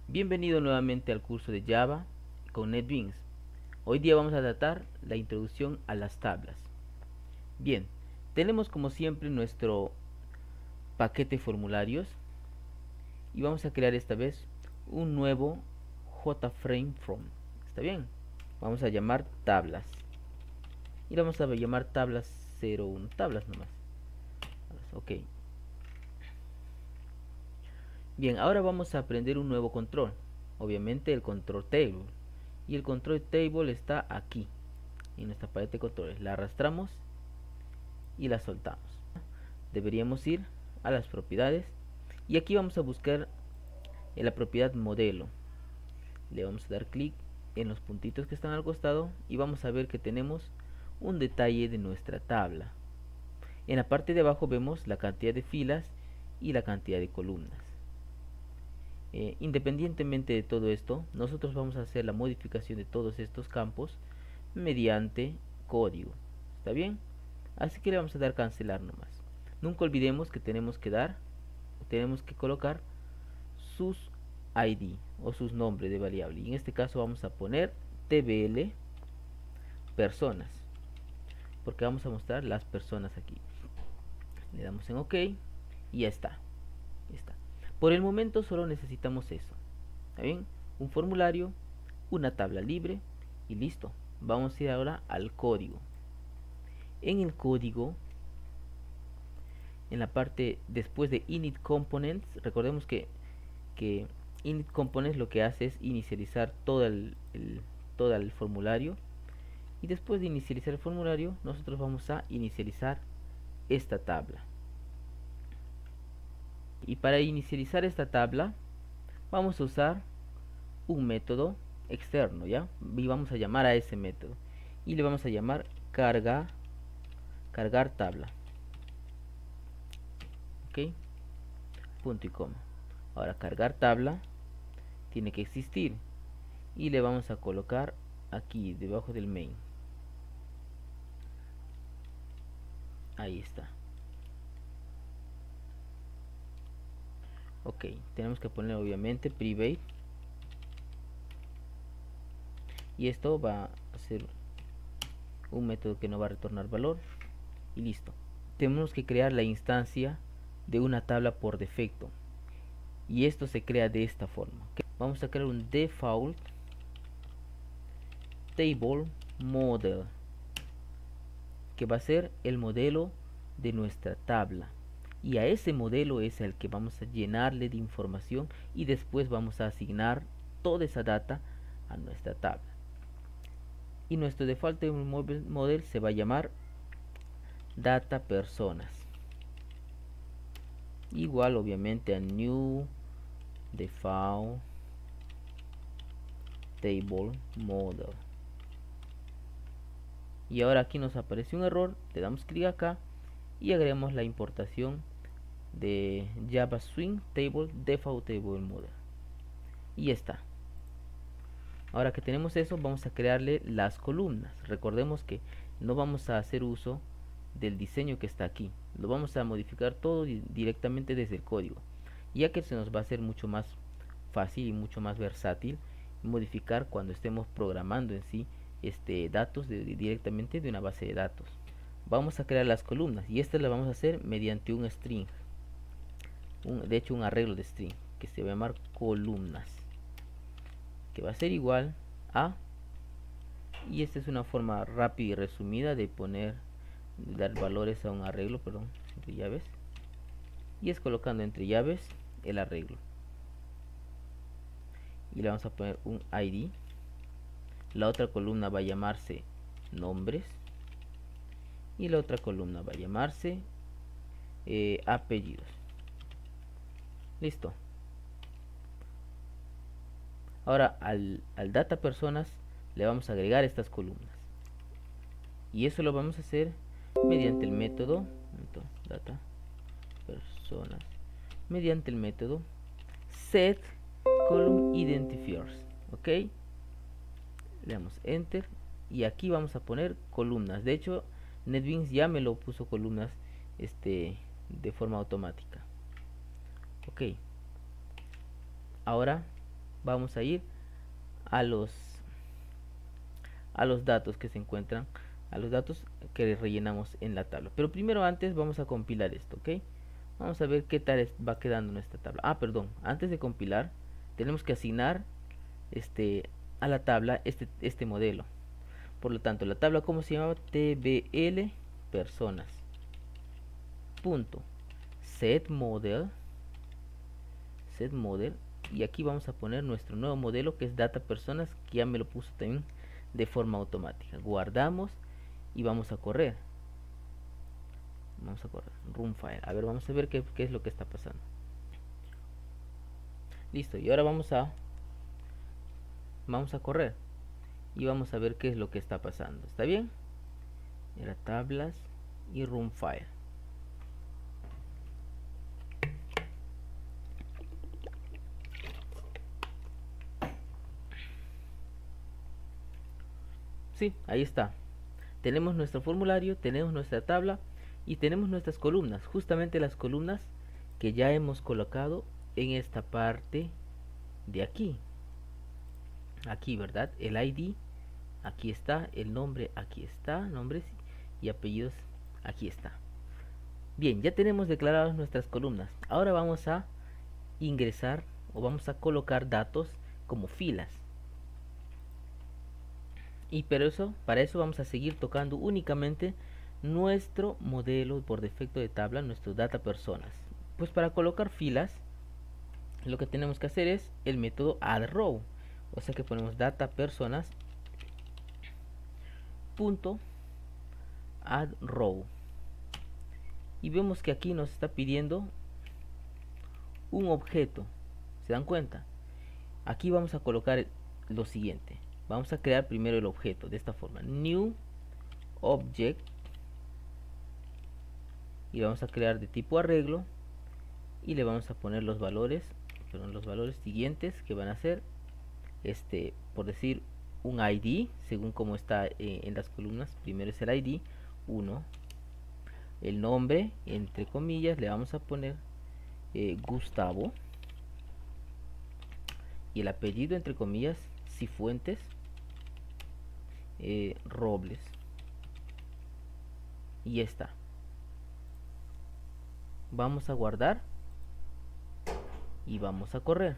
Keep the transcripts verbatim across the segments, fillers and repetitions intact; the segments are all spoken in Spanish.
Bienvenido nuevamente al curso de Java con NetBeans. Hoy día vamos a tratar la introducción a las tablas. Bien, tenemos como siempre nuestro paquete formularios y vamos a crear esta vez un nuevo JFrame From. ¿Está bien? Vamos a llamar tablas y lo vamos a llamar tablas cero uno, tablas nomás. Ok. Bien, ahora vamos a aprender un nuevo control. Obviamente el control table. Y el control table está aquí, en nuestra paleta de controles. La arrastramos y la soltamos. Deberíamos ir a las propiedades. Y aquí vamos a buscar en la propiedad modelo. Le vamos a dar clic en los puntitos que están al costado. Y vamos a ver que tenemos un detalle de nuestra tabla. En la parte de abajo vemos la cantidad de filas y la cantidad de columnas. Eh, independientemente de todo esto, nosotros vamos a hacer la modificación de todos estos campos mediante código. ¿Está bien? Así que le vamos a dar cancelar nomás. Nunca olvidemos que tenemos que dar, tenemos que colocar sus I D o sus nombres de variable. Y en este caso vamos a poner tbl personas, porque vamos a mostrar las personas aquí. Le damos en OK y ya está. Ya está. Por el momento solo necesitamos eso. ¿Está bien? Un formulario, una tabla libre y listo. Vamos a ir ahora al código. En el código, en la parte después de init components, recordemos que, que init components lo que hace es inicializar todo el, el, todo el formulario. Y después de inicializar el formulario, nosotros vamos a inicializar esta tabla. Y para inicializar esta tabla vamos a usar un método externo, ¿ya? Y vamos a llamar a ese método y le vamos a llamar carga cargar tabla. Ok, punto y coma. Ahora cargar tabla tiene que existir y le vamos a colocar aquí debajo del main. Ahí está. Ok, tenemos que poner obviamente private. Y esto va a ser un método que no va a retornar valor. Y listo. Tenemos que crear la instancia de una tabla por defecto. Y esto se crea de esta forma. ¿Okay? Vamos a crear un default table model, que va a ser el modelo de nuestra tabla. Y a ese modelo es el que vamos a llenarle de información y después vamos a asignar toda esa data a nuestra tabla. Y nuestro default model se va a llamar data personas. Igual obviamente a new default table model. Y ahora aquí nos aparece un error, le damos clic acá y agregamos la importación de Java Swing Table Default Table Model. Y ya está. Ahora que tenemos eso, vamos a crearle las columnas. Recordemos que no vamos a hacer uso del diseño que está aquí. Lo vamos a modificar todo directamente desde el código, ya que se nos va a hacer mucho más fácil y mucho más versátil modificar cuando estemos programando en sí este datos de, de, directamente de una base de datos. Vamos a crear las columnas y estas las vamos a hacer mediante un string, un, de hecho un arreglo de string que se va a llamar columnas, que va a ser igual a, y esta es una forma rápida y resumida de poner, de dar valores a un arreglo, perdón, entre llaves, y es colocando entre llaves el arreglo. Y le vamos a poner un I D. La otra columna va a llamarse nombres y la otra columna va a llamarse eh, apellidos. Listo. Ahora al, al data personas le vamos a agregar estas columnas y eso lo vamos a hacer mediante el método data personas, mediante el método set column identifiers. Ok, le damos enter y aquí vamos a poner columnas. De hecho NetBeans ya me lo puso columnas este de forma automática. Ok, ahora vamos a ir a los a los datos que se encuentran, a los datos que rellenamos en la tabla. Pero primero, antes vamos a compilar esto, ¿ok? Vamos a ver qué tal va quedando nuestra tabla. Ah, perdón, antes de compilar tenemos que asignar este a la tabla este este modelo. Por lo tanto, la tabla, ¿cómo se llama? tbl personas punto set model set model, y aquí vamos a poner nuestro nuevo modelo, que es data personas, que ya me lo puso también de forma automática. Guardamos y vamos a correr. Vamos a correr run file. A ver, vamos a ver qué, qué es lo que está pasando. Listo, y ahora vamos a vamos a correr y vamos a ver qué es lo que está pasando. ¿Está bien? Era tablas y run file. Sí, ahí está. Tenemos nuestro formulario, tenemos nuestra tabla y tenemos nuestras columnas. Justamente las columnas que ya hemos colocado en esta parte de aquí. Aquí, ¿verdad? El I D, aquí está. El nombre, aquí está. Nombres y apellidos, aquí está. Bien, ya tenemos declaradas nuestras columnas. Ahora vamos a ingresar o vamos a colocar datos como filas. Y pero eso, para eso vamos a seguir tocando únicamente nuestro modelo por defecto de tabla, nuestro data personas. Pues para colocar filas, lo que tenemos que hacer es el método add row. O sea que ponemos data personas punto add row. Y vemos que aquí nos está pidiendo un objeto. ¿Se dan cuenta? Aquí vamos a colocar lo siguiente. Vamos a crear primero el objeto de esta forma, new object, y vamos a crear de tipo arreglo y le vamos a poner los valores, perdón, los valores siguientes, que van a ser este, por decir, un I D según como está eh, en las columnas. Primero es el I D uno, el nombre entre comillas le vamos a poner eh, Gustavo, y el apellido entre comillas Cifuentes Eh, Robles, y ya está. Vamos a guardar y vamos a correr,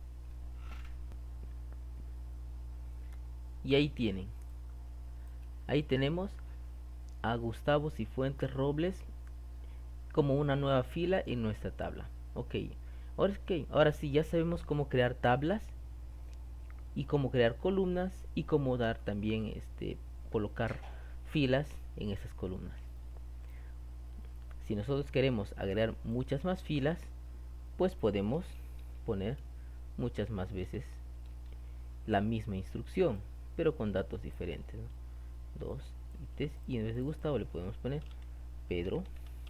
y ahí tienen, ahí tenemos a Gustavo Cifuentes Robles como una nueva fila en nuestra tabla. Ok, ahora, okay. Ahora sí, ya sabemos cómo crear tablas y cómo crear columnas y cómo dar también este colocar filas en esas columnas. Si nosotros queremos agregar muchas más filas, pues podemos poner muchas más veces la misma instrucción, pero con datos diferentes, ¿no? Dos y tres, y en vez de Gustavo le podemos poner Pedro,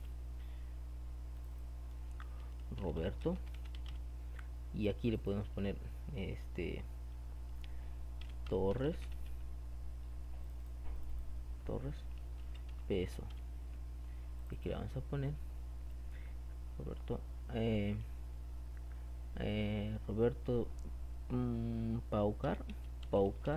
Roberto, y aquí le podemos poner este Torres, Torres, peso. Y aquí le vamos a poner Roberto, eh, eh, Roberto mmm, Paucar, Paucar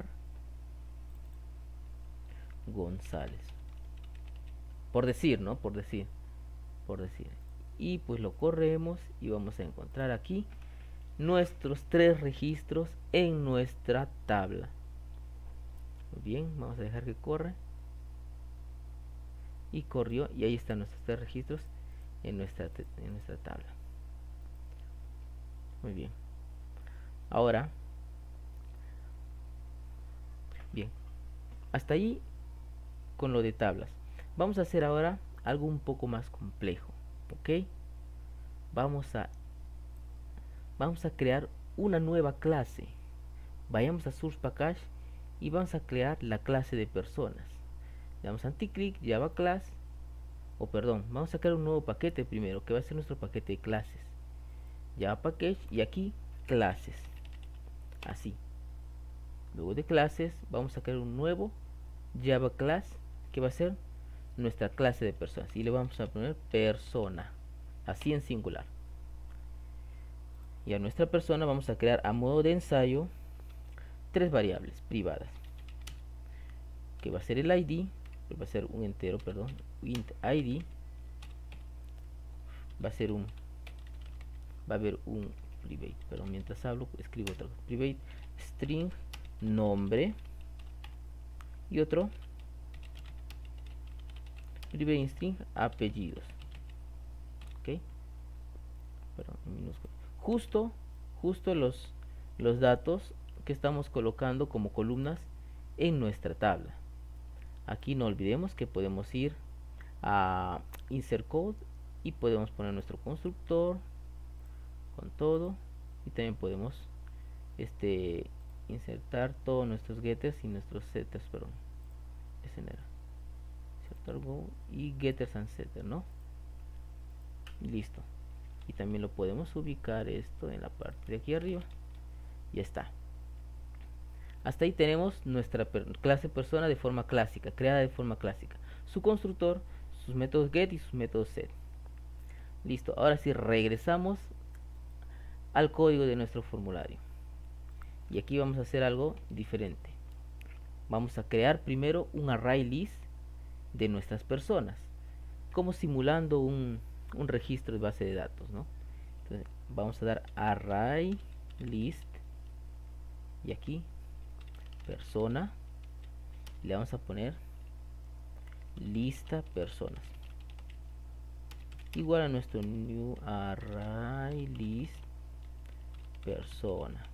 González. Por decir, ¿no? Por decir, por decir. Y pues lo corremos y vamos a encontrar aquí nuestros tres registros en nuestra tabla. Muy bien, vamos a dejar que corre. Y corrió, y ahí están nuestros tres registros en nuestra, en nuestra tabla. Muy bien. Ahora, bien, hasta ahí con lo de tablas. Vamos a hacer ahora algo un poco más complejo, ¿ok? Vamos a vamos a crear una nueva clase. Vayamos a Source Package y vamos a crear la clase de personas. Le damos anti-click, Java Class, o perdón, vamos a crear un nuevo paquete primero, que va a ser nuestro paquete de clases. Java Package, y aquí clases, así. Luego de clases vamos a crear un nuevo Java Class, que va a ser nuestra clase de personas, y le vamos a poner persona, así en singular. Y a nuestra persona vamos a crear a modo de ensayo tres variables privadas, que va a ser el I D, va a ser un entero, perdón, int I D, va a ser un, va a haber un private, perdón, mientras hablo escribo otra cosa, private string nombre y otro private string apellidos, ok, perdón, minúscula. justo justo los los datos que estamos colocando como columnas en nuestra tabla. Aquí no olvidemos que podemos ir a insert code y podemos poner nuestro constructor con todo, y también podemos este insertar todos nuestros getters y nuestros setters, perdón, ese era insertar go y getters and setters, ¿no? Listo. Y también lo podemos ubicar esto en la parte de aquí arriba. Ya está. Hasta ahí tenemos nuestra per clase persona de forma clásica, creada de forma clásica. Su constructor, sus métodos get y sus métodos set. Listo. Ahora sí regresamos al código de nuestro formulario. Y aquí vamos a hacer algo diferente. Vamos a crear primero un array list de nuestras personas, como simulando un, un registro de base de datos, ¿no? Entonces vamos a dar array list y aquí persona, le vamos a poner lista personas igual a nuestro new array list persona.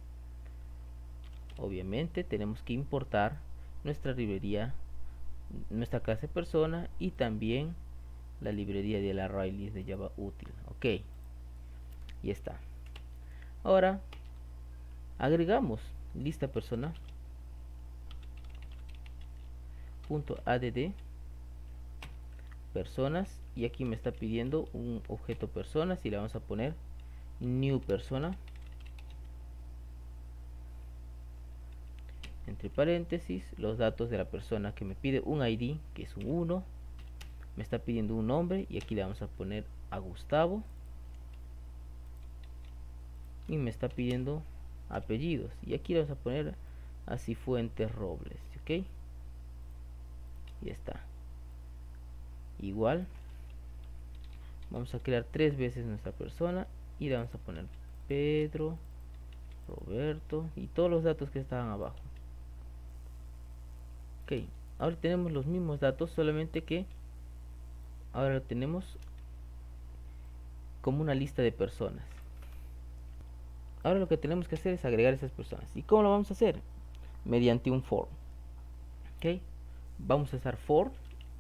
Obviamente tenemos que importar nuestra librería, nuestra clase persona y también la librería del array list de Java útil. Ok, y está. Ahora agregamos lista persona punto add personas, y aquí me está pidiendo un objeto personas y le vamos a poner new persona entre paréntesis los datos de la persona que me pide un I D que es un uno, me está pidiendo un nombre y aquí le vamos a poner a Gustavo, y me está pidiendo apellidos y aquí le vamos a poner a Cifuentes Robles, ok, y está. Igual vamos a crear tres veces nuestra persona y le vamos a poner Pedro, Roberto y todos los datos que estaban abajo. Ok, ahora tenemos los mismos datos, solamente que ahora lo tenemos como una lista de personas. Ahora lo que tenemos que hacer es agregar esas personas. ¿Y cómo lo vamos a hacer? Mediante un for. Ok, vamos a usar for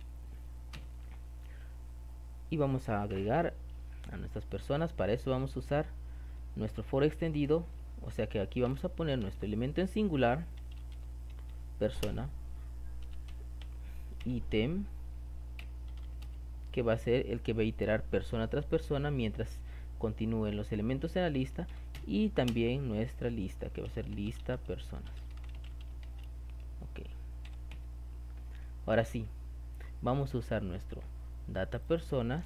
y vamos a agregar a nuestras personas. Para eso vamos a usar nuestro for extendido, o sea que aquí vamos a poner nuestro elemento en singular, persona, ítem, que va a ser el que va a iterar persona tras persona mientras continúen los elementos en la lista, y también nuestra lista, que va a ser lista personas. Ok, ahora sí vamos a usar nuestro data personas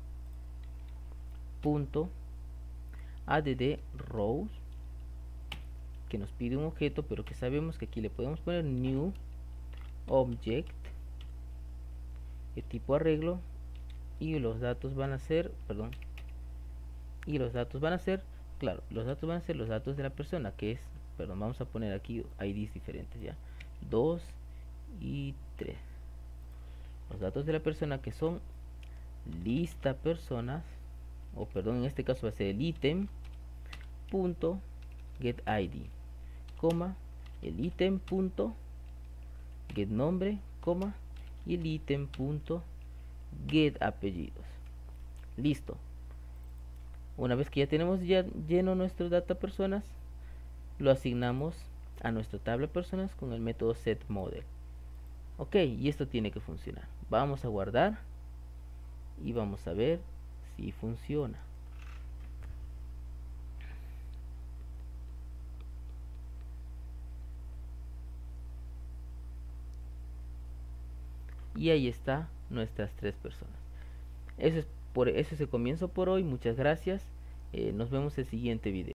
punto add rows, que nos pide un objeto, pero que sabemos que aquí le podemos poner new object de tipo arreglo, y los datos van a ser, perdón, y los datos van a ser, claro, los datos van a ser los datos de la persona, que es, perdón, vamos a poner aquí I Ds diferentes, ya, dos y tres. Los datos de la persona, que son lista personas, o perdón, en este caso va a ser el ítem punto get I D, coma, el ítem punto get nombre, coma, y el ítem punto get apellidos. Listo. Una vez que ya tenemos ya lleno nuestro data personas, lo asignamos a nuestra tabla personas con el método setModel. Ok, y esto tiene que funcionar. Vamos a guardar y vamos a ver si funciona. Y ahí está nuestras tres personas. Eso es por eso es el comienzo por hoy. Muchas gracias Eh, nos vemos en el siguiente video.